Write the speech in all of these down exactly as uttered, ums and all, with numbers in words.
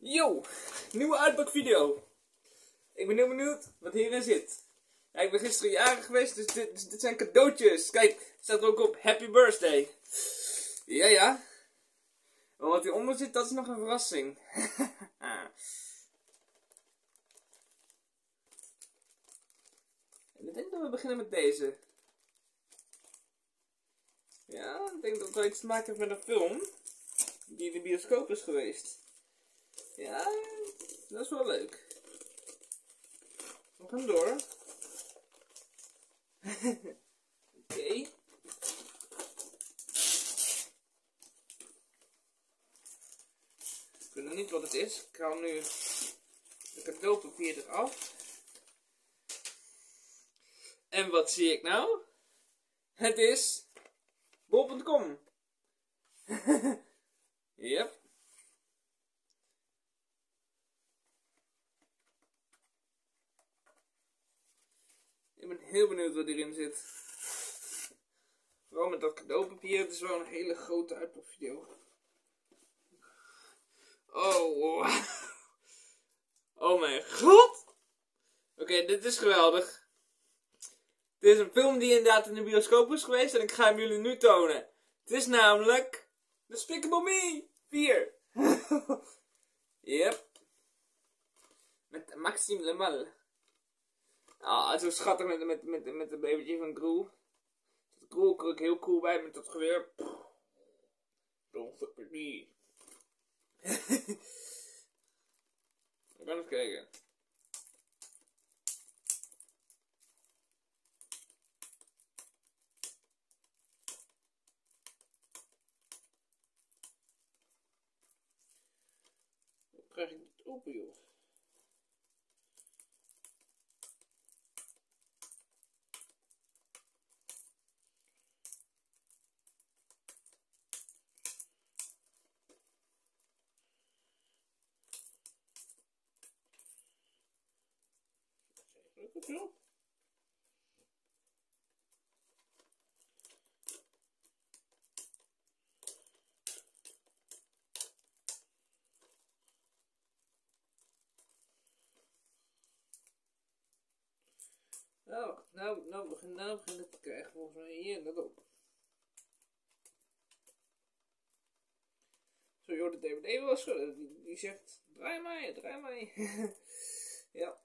Yo, nieuwe uitpakvideo. Ik ben heel benieuwd wat hierin zit. Ja, ik ben gisteren jarig geweest, dus dit, dus dit zijn cadeautjes. Kijk, staat er ook op Happy Birthday. Ja, ja. Maar wat hieronder zit, dat is nog een verrassing. En ik denk dat we beginnen met deze. Ja, ik denk dat het wel iets te maken heeft met een film die in de bioscoop is geweest. Ja, dat is wel leuk. We gaan door. Oké. Okay. Ik weet nog niet wat het is. Ik haal nu het cadeaupapier eraf. En wat zie ik nou? Het is bol punt com. Yep. Ik ben heel benieuwd wat hierin zit. Vooral met dat cadeaupapier. Het is wel een hele grote uitpakvideo. Oh. Oh mijn god. Oké, okay, dit is geweldig. Dit is een film die inderdaad in de bioscoop is geweest. En ik ga hem jullie nu tonen. Het is namelijk Despicable Me vier. Yep. Met Maxime Le Mal. Ah, zo schattig met, met, met, met een babytje van Gru. Dat Gru er ook heel cool bij met dat geweer. Don't fuck with me. We gaan even kijken. Hoe krijg ik dit open, joh? Goed zo. Nou, nou, nou begin, nou begin het te krijgen volgens mij hier dat ook. Zo joh, de D V D was die, die zegt, draai mij, draai mij. Ja.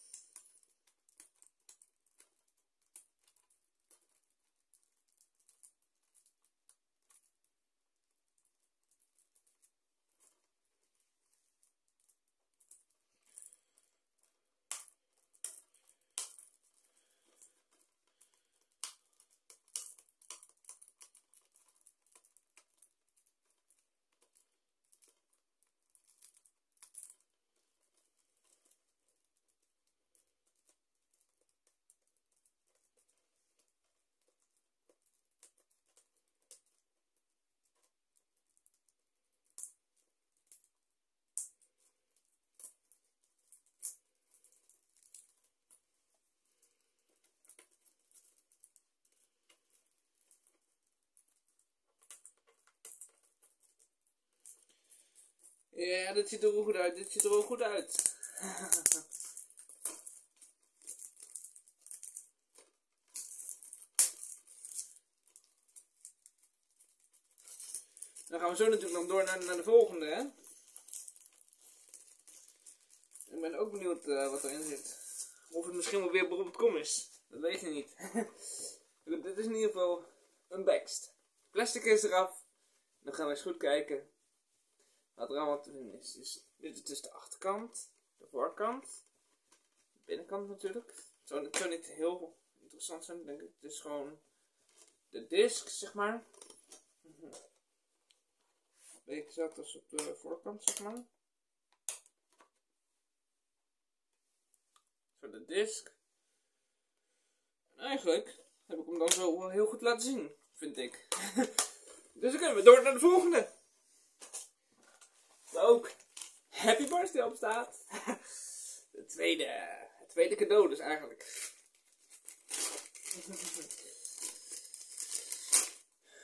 Ja, dit ziet er wel goed uit. Dit ziet er wel goed uit. Dan gaan we zo natuurlijk nog door naar, naar de volgende, hè. Ik ben ook benieuwd uh, wat erin zit. Of het misschien wel weer bol punt com is. Dat weet je niet. Dit is in ieder geval unboxed. Plastic is eraf. Dan gaan we eens goed kijken wat er allemaal te vinden is. Dus dit is dus de achterkant, de voorkant, de binnenkant natuurlijk. Het zou, het zou niet heel interessant zijn, denk ik. Het is gewoon de disc, zeg maar. Een beetje hetzelfde als op de voorkant, zeg maar. Zo de disc. En eigenlijk heb ik hem dan zo wel heel goed laten zien, vind ik. Dus dan kunnen we door naar de volgende. Waar ook Happy Birthday op staat. De tweede, het tweede cadeau dus eigenlijk.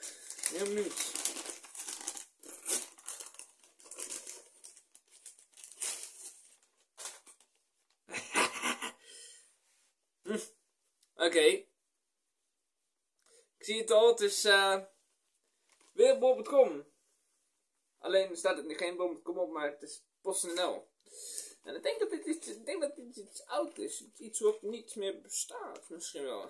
Heel benieuwd. Oké. Ik zie het al, het is uh, weer bol punt com. Alleen staat er geen bol punt com op, maar het is PostNL. En ik denk dat dit iets, ik denk dat dit iets oud is. Iets wat niet meer bestaat, misschien wel.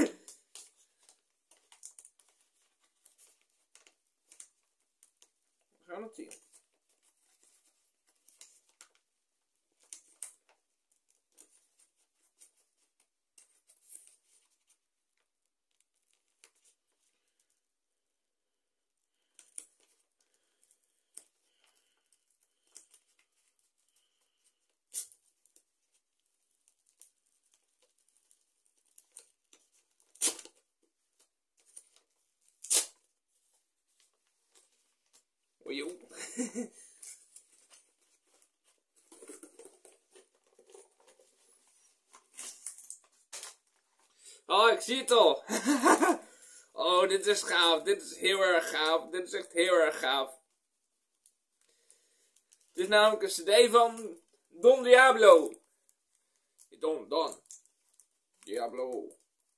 We gaan het zien. Oei, joh. Oh, ik zie het al. Oh, dit is gaaf. Dit is heel erg gaaf. Dit is echt heel erg gaaf. Dit is namelijk een cd van Don Diablo. Don, Don. Diablo.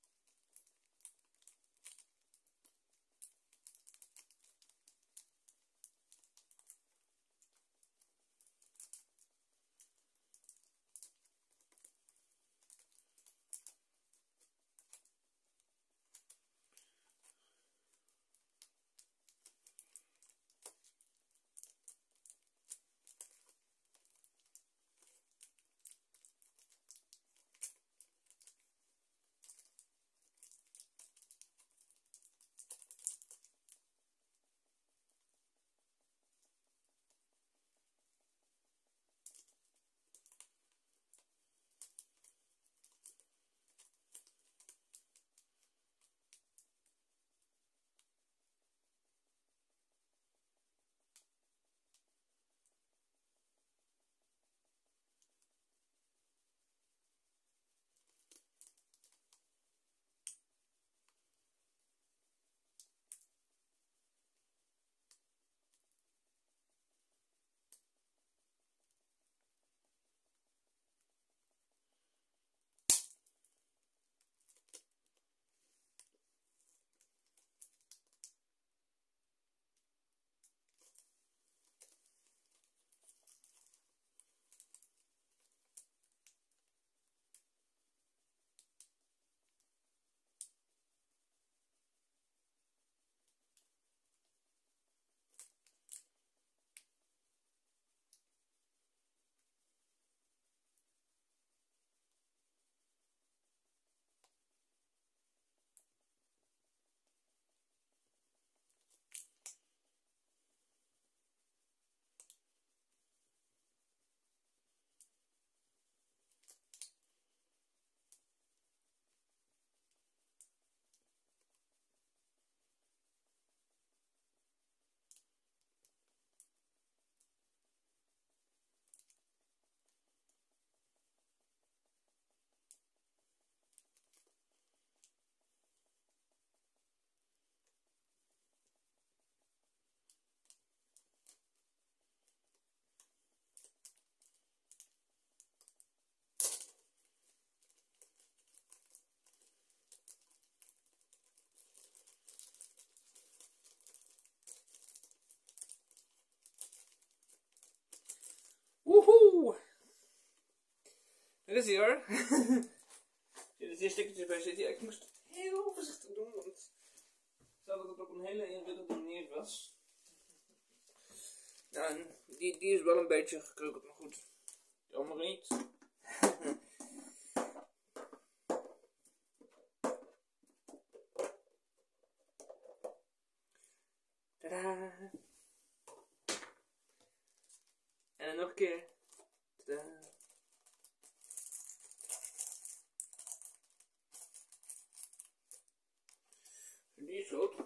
Woehoe! Daar is hij hoor. Er zitten hier stukjes bij zitten. Ja, ik moest heel voorzichtig doen, want ik zag dat het op een hele ingewikkelde manier was. Nou, die, die is wel een beetje gekreukeld, maar goed. Jammer niet. Tadaa! En dan nog een keer. Tadaa! Die is goed.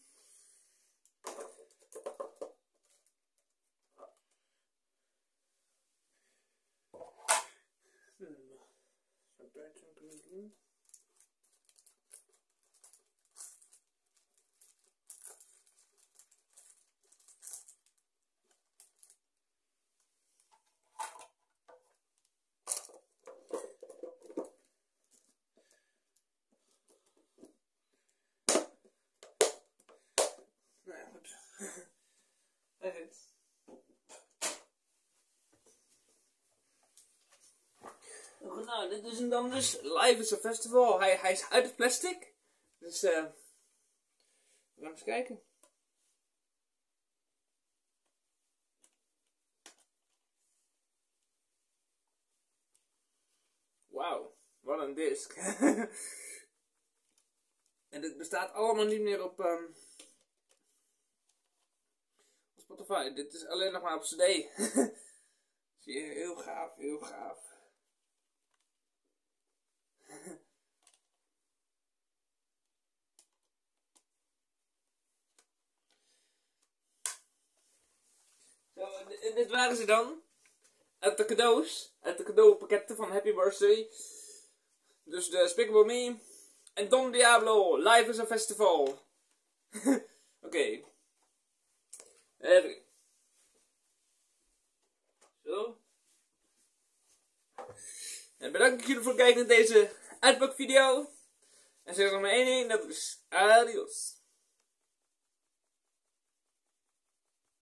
Hmm. Wat buiten kunnen doen. Nou, dit is hem dan dus. Live is a Festival. Hij, hij is uit het plastic. Dus, eh... Uh, we gaan eens kijken. Wauw, wat een disc. En dit bestaat allemaal niet meer op um, Spotify. Dit is alleen nog maar op C D. Zie je, heel gaaf, heel gaaf. Zo, dit, dit waren ze dan. Uit de cadeaus. Uit de cadeaupakketten van Happy Birthday. Dus de Despicable Me. En Don Diablo. Live is a Festival. Oké. Okay. Even. Zo. En bedankt jullie voor het kijken naar deze uitpakvideo. En zeg nog maar één ding. Dat is adios.